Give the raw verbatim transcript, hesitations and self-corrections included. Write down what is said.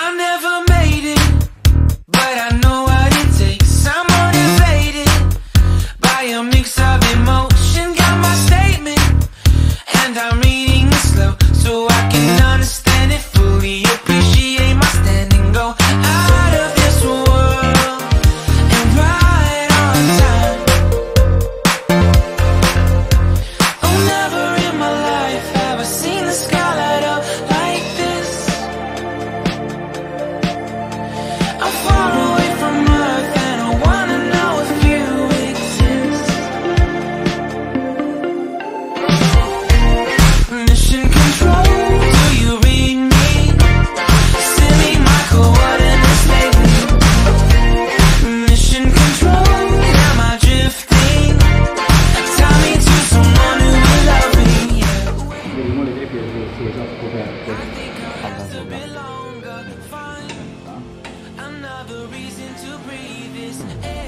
I never made it, but I know what it takes. I'm motivated by a mix of emotion. Got my statement, and I'm reading it slow so I can understand it fully. Appreciate my standing, go out of this world and right on time. Oh, never in my life have I seen the sky light up like this. I'm far away from Earth and I wanna know if you exist. Mission control, do you read me? Send me my coordinates lately. Mission control, am I drifting? Tie me to someone who will love me, yeah. Vediamo le tre pietre si sono scoperte. I think I'll have to be longer. Find another reason to breathe this air.